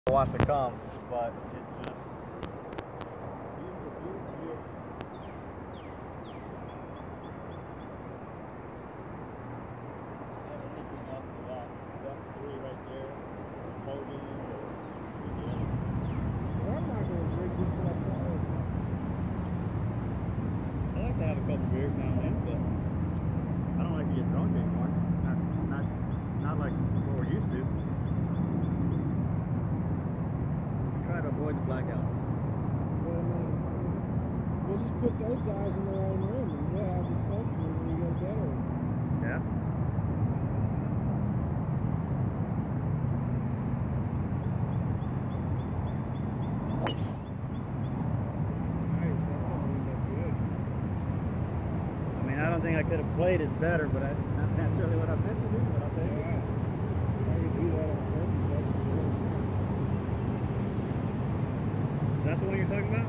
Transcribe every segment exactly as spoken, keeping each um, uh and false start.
wants to come, but it's just beautiful, beautiful views. I have anything else to that. That three right there, holding or well, I'm not going to drink just because I'm not. I like to have a couple beers now and then, but I don't like to get drunk anymore. Not, not, not like what we're used to. Try to avoid the blackouts. But I mean, we'll just put those guys in their own room and we'll have the smoke room when we go to bed early. Yeah. Nice, that's going to end up good. I mean, I don't think I could have played it better, but I, not necessarily what I meant to do, but I'll take it. Yeah. I can do that on purpose. That's good. Is that the one you're talking about?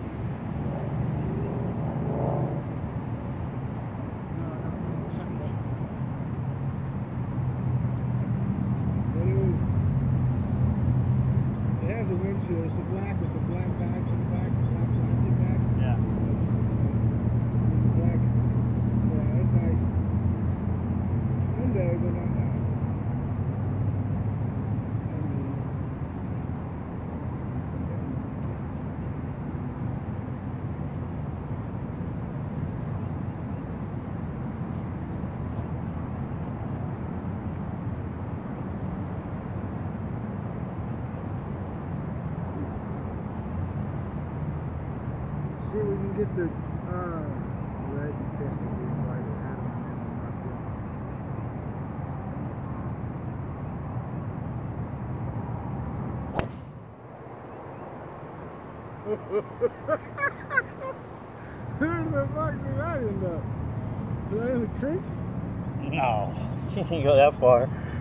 But it was, it has a windshield. It's a black with the black bags in the back, black plastic bags. Yeah. It's, uh, black. Yeah, it's nice. Hyundai, but not that. I mean, see if we can get the uh, red pistol right at him and then mark it. Where the fuck did that end up? Did that in the creek? No, you can't go that far.